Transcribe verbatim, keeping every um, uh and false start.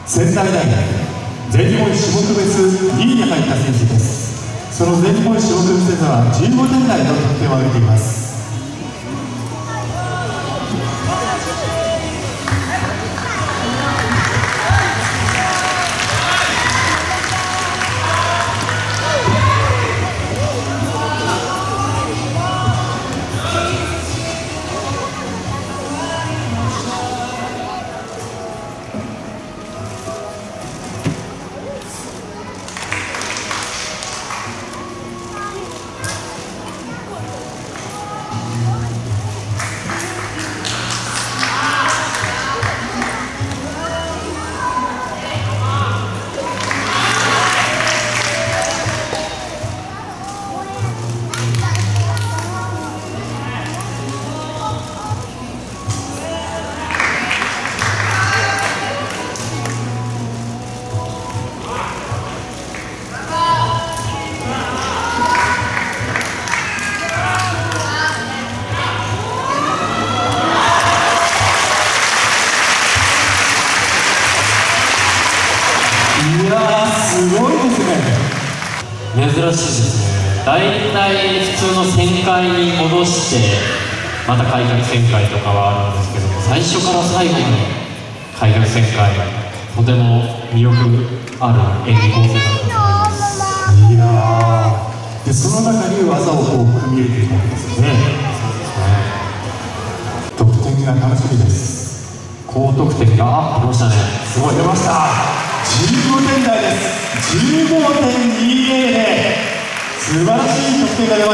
仙台大学全日本種目別にいに入った選手です。その全日本種目別ではじゅうごてん台の得点を挙げています。いやー、すごいですね。 珍しいですね。大体普通の旋回に戻してまた開脚旋回とかはあるんですけども、最初から最後まで開脚旋回、とても魅力ある演技構成だったと思います。 いやー、でその中に技をこう組み入れていくわけですよね。得点が楽しみです。 高得点が出ましたね。 すごい出ました。じゅうごてん台です。じゅうごてんにぜろ で素晴らしい得点が出ました。